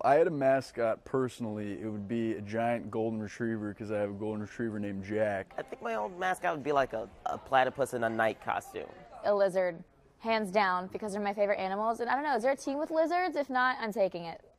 I had a mascot personally, it would be a giant golden retriever because I have a golden retriever named Jack. I think my old mascot would be like a platypus in a night costume. A lizard, hands down, because they're my favorite animals. And I don't know, is there a team with lizards? If not, I'm taking it.